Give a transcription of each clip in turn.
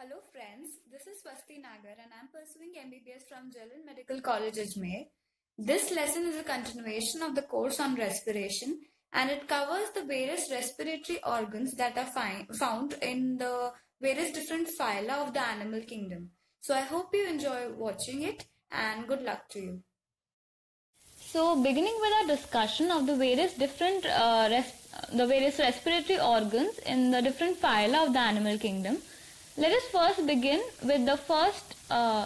Hello friends, this is Swasti Nagar and I am pursuing MBBS from Jalal Medical College Ajmer. This lesson is a continuation of the course on respiration and it covers the various respiratory organs that are found in the various different phyla of the animal kingdom. So I hope you enjoy watching it and good luck to you. So beginning with our discussion of the various different respiratory organs in the different phyla of the animal kingdom, let us first begin with the first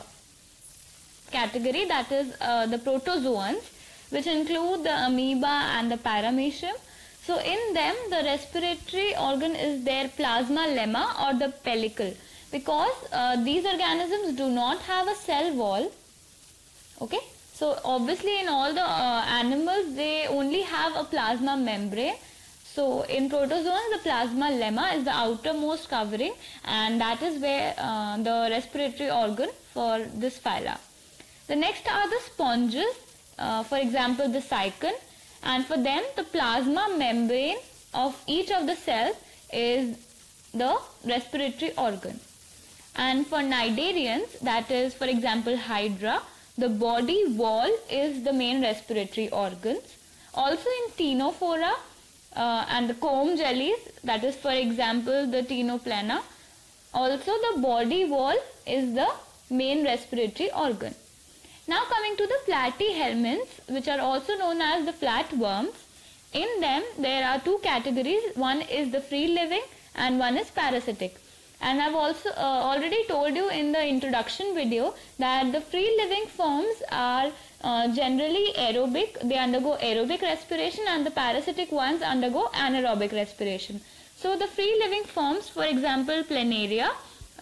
category, that is the protozoans, which include the amoeba and the paramecium. So in them the respiratory organ is their plasma lemma or the pellicle, because these organisms do not have a cell wall. Okay, so obviously in all the animals they only have a plasma membrane. So in protozoans the plasma lemma is the outermost covering, and that is where the respiratory organ for this phyla. The next are the sponges, for example the cycon, and for them the plasma membrane of each of the cells is the respiratory organ. And for cnidarians, that is for example hydra, the body wall is the main respiratory organs. Also in ctenophora and the comb jellies, that is for example the ctenoplana, also the body wall is the main respiratory organ. Now coming to the platyhelminths, which are also known as the flatworms. In them there are two categories, one is the free living and one is parasitic. And I've also already told you in the introduction video that the free living forms are generally aerobic. They undergo aerobic respiration, and the parasitic ones undergo anaerobic respiration. So the free living forms, for example planaria,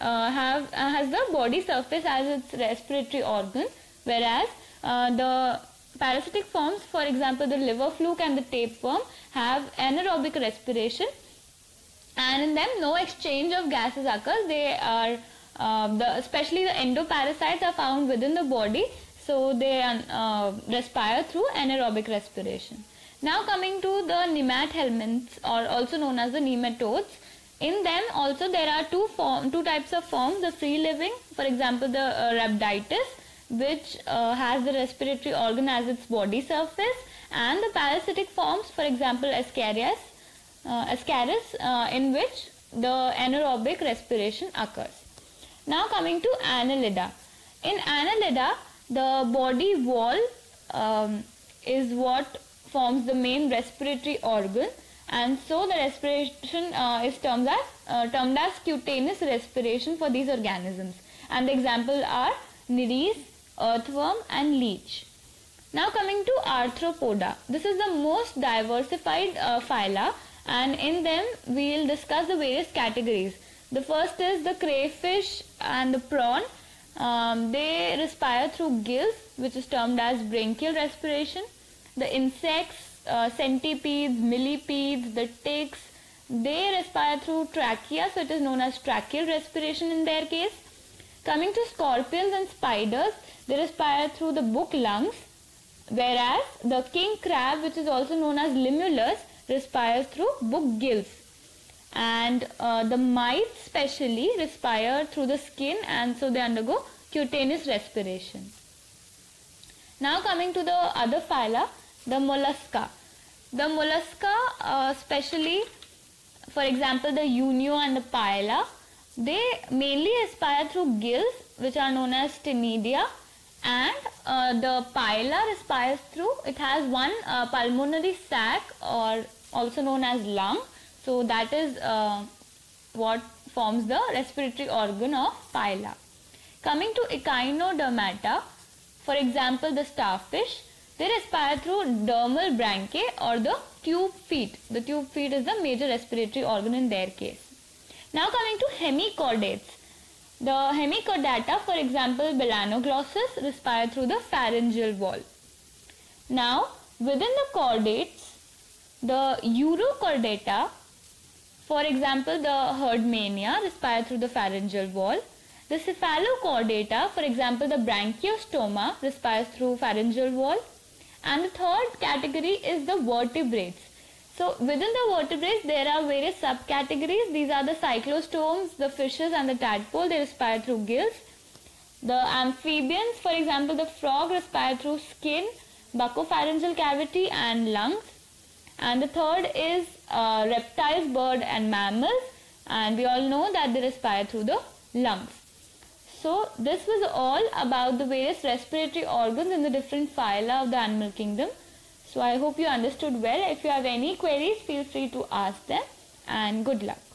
has the body surface as its respiratory organ, whereas the parasitic forms, for example the liver fluke and the tapeworm, have anaerobic respiration, and in them no exchange of gases occurs. They are especially the endoparasites are found within the body, so they respire through anaerobic respiration. Now coming to the nemathelminths, or also known as the nematodes. In them also there are two types of forms, the free living, for example the rhabditis, which has the respiratory organ as its body surface, and the parasitic forms, for example Ascaris, in which the anaerobic respiration occurs. Now coming to Annelida. In Annelida, the body wall is what forms the main respiratory organ, and so the respiration is termed as cutaneous respiration for these organisms, and the examples are Nereis, earthworm and leech. Now coming to Arthropoda. This is the most diversified phyla, and in them we will discuss the various categories. The first is the crayfish and the prawn. They respire through gills, which is termed as branchial respiration. The insects, centipedes, millipedes, the ticks, they respire through trachea, so it is known as tracheal respiration in their case. Coming to scorpions and spiders, they respire through the book lungs, whereas the king crab, which is also known as limulus, respires through book gills. And the mites specially respire through the skin, and so they undergo cutaneous respiration. Now coming to the other phyla, the mollusca. The mollusca, especially for example the Unio and the Phyla, they mainly respire through gills, which are known as Ctenidia, and the Phyla respires through, it has one pulmonary sac, or also known as lung. So that is what forms the respiratory organ of Phyla. Coming to Echinodermata, for example the starfish, they respire through dermal branchiae or the tube feet. The tube feet is the major respiratory organ in their case. Now coming to hemichordates. The hemichordata, for example Melanoglossus, respire through the pharyngeal wall. Now within the chordates, the Urochordata, for example the Herdmania, respire through the pharyngeal wall. The Cephalochordata, for example the Branchiostoma, respires through pharyngeal wall. And the third category is the vertebrates. So within the vertebrates, there are various subcategories. These are the cyclostomes, the fishes and the tadpole. They respire through gills. The amphibians, for example, the frog respire through skin, buccopharyngeal cavity and lungs. And the third is reptiles, bird and mammals. And we all know that they respire through the lungs. So this was all about the various respiratory organs in the different phyla of the animal kingdom. So I hope you understood well. If you have any queries, feel free to ask them, and good luck.